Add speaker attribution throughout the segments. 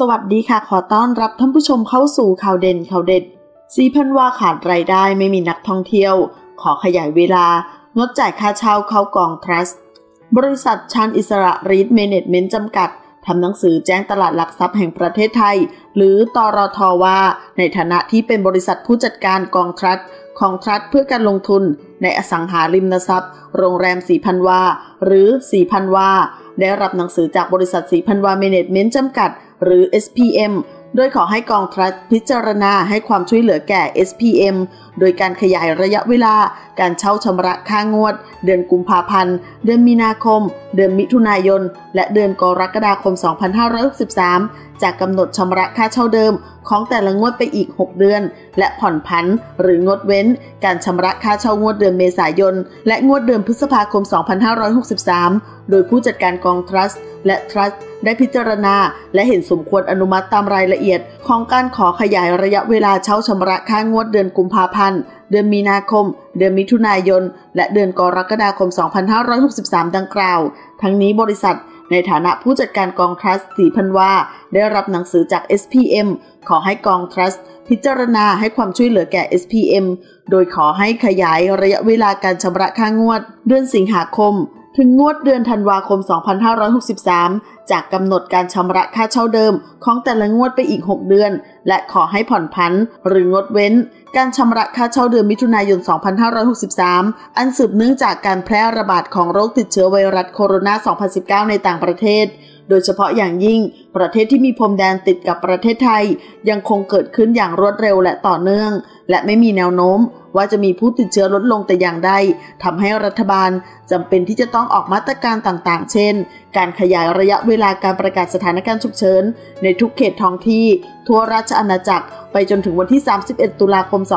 Speaker 1: สวัสดีค่ะขอต้อนรับท่านผู้ชมเข้าสู่ข่าวเด่นข่าวเด็ด4,000 ว่าขาดรายได้ไม่มีนักท่องเที่ยวขอขยายเวลางดจ่ายค่าเช่าเข้ากองทรัสต์บริษัทชาญอิสระรีทเมเนจเมนต์จำกัดทำหนังสือแจ้งตลาดหลักทรัพย์แห่งประเทศไทยหรือตรท.ว่าในฐานะที่เป็นบริษัทผู้จัดการกองทรัสต์ของทรัสต์เพื่อการลงทุนในอสังหาริมทรัพย์โรงแรม 4,000 ว่าหรือ 4,000 ว่าได้รับหนังสือจากบริษัท 4,000 ว่าเมเนจเมนต์จำกัดหรือ SPM โดยขอให้กองทรัสต์พิจารณาให้ความช่วยเหลือแก่ SPM โดยการขยายระยะเวลาการเช่าชำระค่างวดเดือนกุมภาพันธ์เดือนมีนาคมเดือนมิถุนายนและเดือนกรกฎาคม 2563จากกำหนดชำระค่าเช่าเดิมของแต่ละงวดไปอีก6เดือนและผ่อนผันหรืองดเว้นการชำระค่าเช่างวดเดือนเมษายนและงวดเดือนพฤษภาคม 2563โดยผู้จัดการกองทรัสต์และทรัสต์ได้พิจารณาและเห็นสมควรอนุมัติตามรายละเอียดของการขอขยายระยะเวลาเช่าชำระค่างวดเดือนกุมภาพันธ์เดือนมีนาคมเดือนมิถุนายนและเดือนกรกฎาคม 2563ดังกล่าวทั้งนี้บริษัทในฐานะผู้จัดการกองทรัสต์ 4,000 ว่าได้รับหนังสือจาก SPM ขอให้กองทรัสต์พิจารณาให้ความช่วยเหลือแก่ SPM โดยขอให้ขยายระยะเวลาการชำระค่างวดเดือนสิงหาคมถึงงวดเดือนธันวาคม 2563จากกำหนดการชำระค่าเช่าเดิมของแต่ละงวดไปอีก6เดือนและขอให้ผ่อนผันหรืองดเว้นการชำระค่าเช่าเดือนมิถุนายน 2563อันสืบเนื่องจากการแพร่ระบาดของโรคติดเชื้อไวรัสโคโรนา 2019 ในต่างประเทศโดยเฉพาะอย่างยิ่งประเทศที่มีพรมแดนติดกับประเทศไทยยังคงเกิดขึ้นอย่างรวดเร็วและต่อเนื่องและไม่มีแนวโน้มว่าจะมีผู้ติดเชื้อลดลงแต่อย่างใดทำให้รัฐบาลจำเป็นที่จะต้องออกมาตรการต่างๆเช่นการขยายระยะเวลาการประกาศสถานการณ์ฉุกเฉินในทุกเขตท้องที่ทั่วราชอาณาจักรไปจนถึงวันที่ 31 ตุลาคม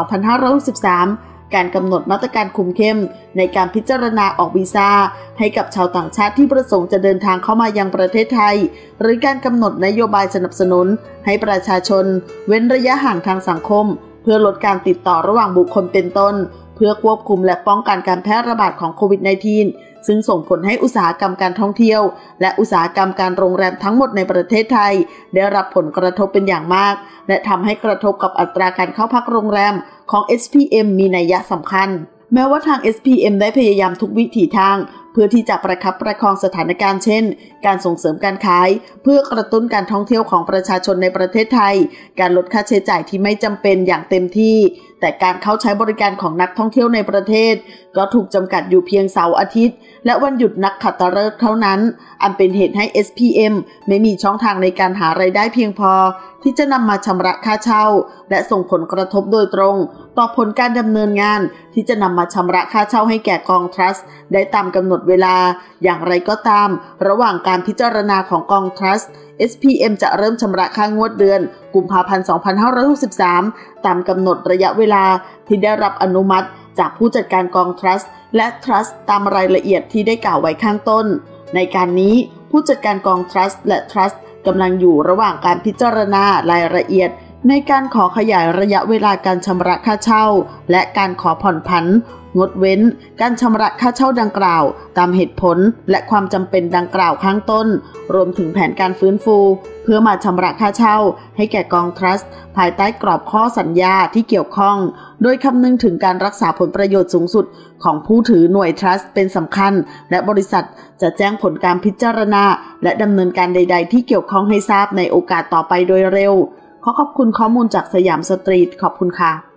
Speaker 1: 2563การกำหนดมาตรการคุมเข้มในการพิจารณาออกวีซ่าให้กับชาวต่างชาติที่ประสงค์จะเดินทางเข้ามายังประเทศไทยหรือการกำหนดนโยบายสนับสนุนให้ประชาชนเว้นระยะห่างทางสังคมเพื่อลดการติดต่อระหว่างบุคคลเป็นต้นเพื่อควบคุมและป้องกันการแพร่ระบาดของโควิด -19 ซึ่งส่งผลให้อุตสาหกรรมการท่องเที่ยวและอุตสาหกรรมการโรงแรมทั้งหมดในประเทศไทยได้รับผลกระทบเป็นอย่างมากและทำให้กระทบกับอัตราการเข้าพักโรงแรมของ SPM มีนัยสำคัญแม้ว่าทาง SPM ได้พยายามทุกวิถีทางเพื่อที่จะประคับประคองสถานการณ์เช่นการส่งเสริมการขายเพื่อกระตุ้นการท่องเที่ยวของประชาชนในประเทศไทยการลดค่าใช้จ่ายที่ไม่จำเป็นอย่างเต็มที่แต่การเข้าใช้บริการของนักท่องเที่ยวในประเทศก็ถูกจำกัดอยู่เพียงเสาร์อาทิตย์และวันหยุดนักขัตฤกษ์เท่านั้นอันเป็นเหตุให้ SPM ไม่มีช่องทางในการหารายได้เพียงพอที่จะนำมาชำระค่าเช่าและส่งผลกระทบโดยตรงต่อผลการดำเนินงานที่จะนำมาชำระค่าเช่าให้แก่กองทรัสต์ได้ตามกำหนดเวลาอย่างไรก็ตามระหว่างการพิจารณาของกองทรัสต์ SPM จะเริ่มชำระค่างวดเดือนกุมภาพันธ์ 2563ตามกำหนดระยะเวลาที่ได้รับอนุมัติจากผู้จัดการกองทรัสต์และทรัสต์ตามรายละเอียดที่ได้กล่าวไว้ข้างต้นในการนี้ผู้จัดการกองทรัสต์และทรัสต์กำลังอยู่ระหว่างการพิจารณารายละเอียดในการขอขยายระยะเวลาการชำระค่าเช่าและการขอผ่อนผันงดเว้นการชำระค่าเช่าดังกล่าวตามเหตุผลและความจำเป็นดังกล่าวข้างต้นรวมถึงแผนการฟื้นฟูเพื่อมาชำระค่าเช่าให้แก่กองทรัสต์ภายใต้กรอบข้อสัญญาที่เกี่ยวข้องโดยคำนึงถึงการรักษาผลประโยชน์สูงสุดของผู้ถือหน่วยทรัสต์เป็นสำคัญและบริษัทจะแจ้งผลการพิจารณาและดำเนินการใดๆที่เกี่ยวข้องให้ทราบในโอกาสต่อไปโดยเร็วขอขอบคุณข้อมูลจากสยามสตรีทขอบคุณค่ะ